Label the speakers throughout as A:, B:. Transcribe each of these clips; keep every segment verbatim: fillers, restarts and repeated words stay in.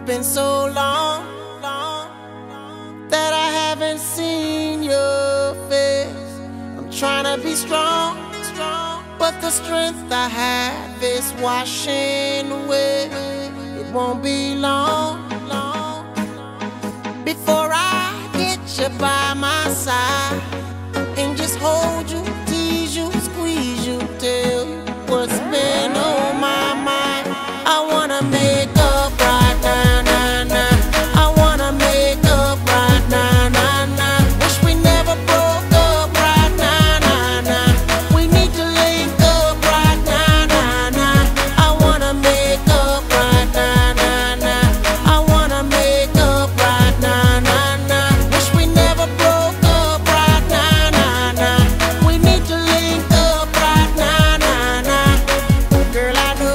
A: been so long, long that I haven't seen your face. I'm trying to be strong, strong, but the strength I have is washing away. It won't be long, long before I get you by my side and just hold you, tease you, squeeze you, tell you what's been on my mind. I wanna make up right now, now, now. I wanna make up right now, now, now. Wish we never broke up right now, now, now. We need to link up right now, now, now. I wanna make up right now, now, now. I wanna make up right now, now, now. Wish we never broke up right now, now, now. We need to link up right now, now, now. Girl, I know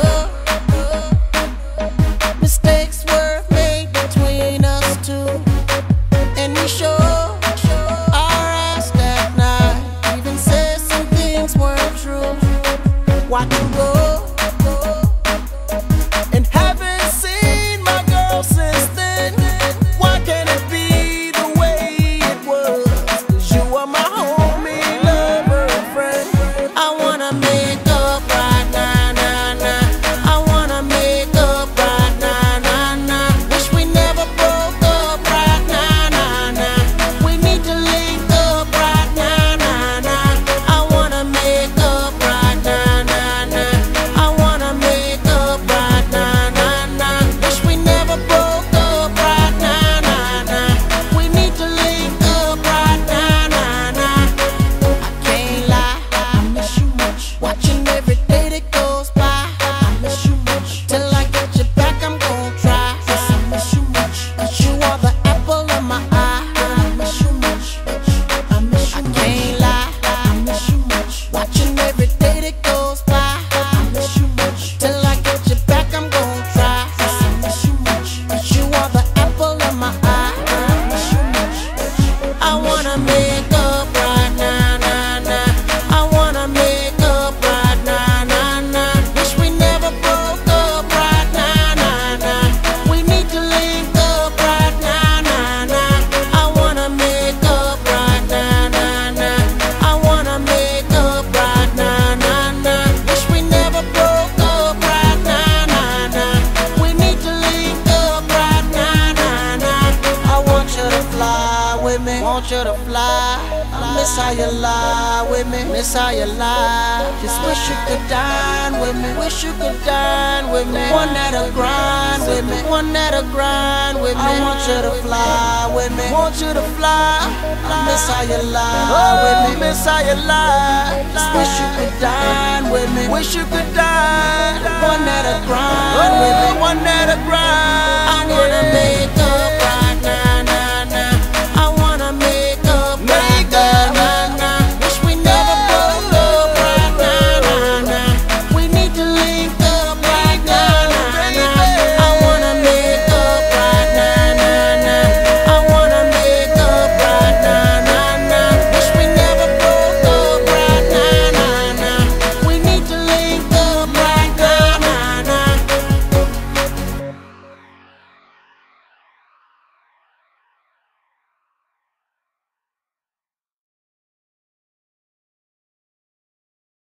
A: mistakes were made between us two, and we sure our ass that night. Even said some things weren't true. Watch you go, and haven't seen my girl since then. Why can't it be the way it was? 'Cause you are my homie, lover, and friend. I wanna make up right now, now, now. I wanna make up right now, now, now. Wish we never broke up right now, now, now. We need to link up right now, now, now. I wanna make up right now, now, now. I wanna make up right now, now, now. Wish we never broke up right now, now, now. We need to link up right now, now, now. I can't lie, I miss you much. Watching every day that goes by, I miss you much. Till I get you back, I'm gon' try. Yes, I miss you much. 'Cause you are the apple of my eye. I miss you much. I miss you much. I can't lie, I miss you much. Watching every day that goes by, I miss you much. Till I get you back, I'm gon' try. Yes, I miss you much. 'Cause you are the apple of my eye. I miss you much. I wanna make up right now, now, now. I wanna make up right now, now, now. Wish we never broke up right now, now, now. We need to link up right now, now, now. I wanna make up right now, now, now. I wanna make up right now, now, now. Wish we never broke up right now, now, now. We need to link up right now, now, now. I want you to fly with me, want you to fly. I miss how you lie with me, miss how you lie. Just wish you could dine with me, wish you could dine with me. One that'll grind with me, one that'll grind with me. I want you to fly with me, want you to fly. I miss how you lie with me, miss how you lie. Just wish you could dine with me, wish you could dine. One that'll grind with me, one that'll grind. I wanna make